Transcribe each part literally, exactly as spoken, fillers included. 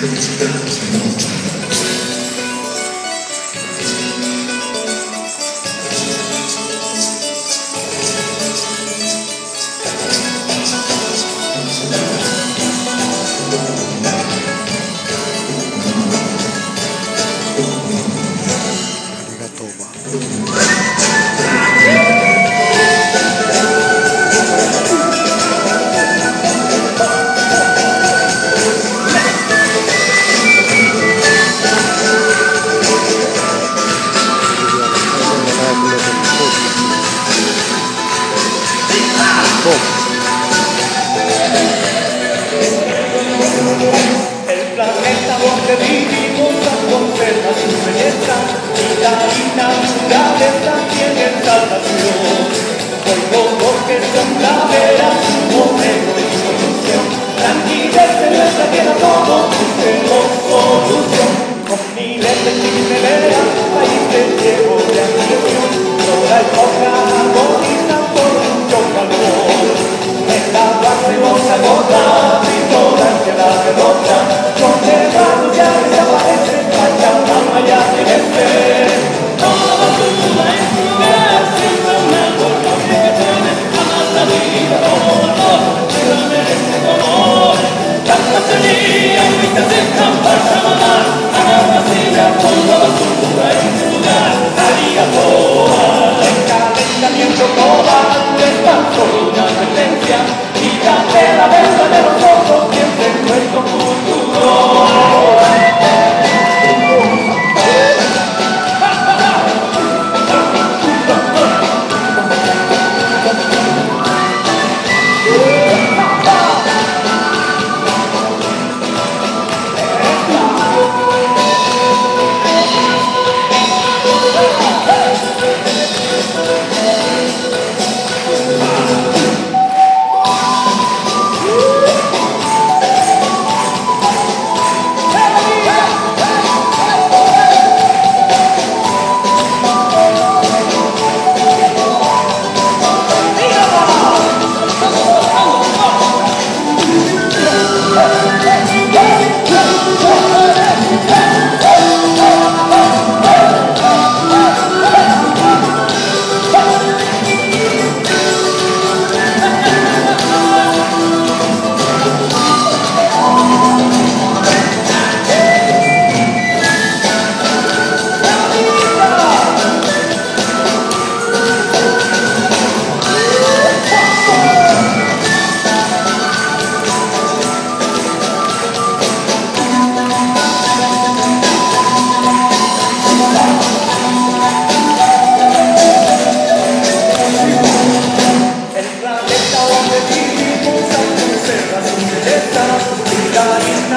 El planeta donde vivimos conserva su belleza y la naturaleza tiene salvación. Hoy los bosques son praderas, su modelo y solución. Tranquilece nuestra tierra, todo busquemos solución. Con miles de chimeneas, países llenos de ambición, toda época agoniza por mucho calor. El agua se nos agota, la pelota, con cerrados ya desaparece, vaya mamá ya debe ser. Toda basura en su lugar, siempre un árbol no se puede, amar la vida, todo amor, se lo merece dolor. Tanta tenía, viste sin campar, mamá, haga vacía, toda basura en su lugar, haría toda. El calentamiento global es tan solo una advertencia, quítate la venda de los ojos, piensa en nuestro futuro.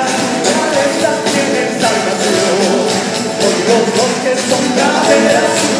Los bosques son praderas.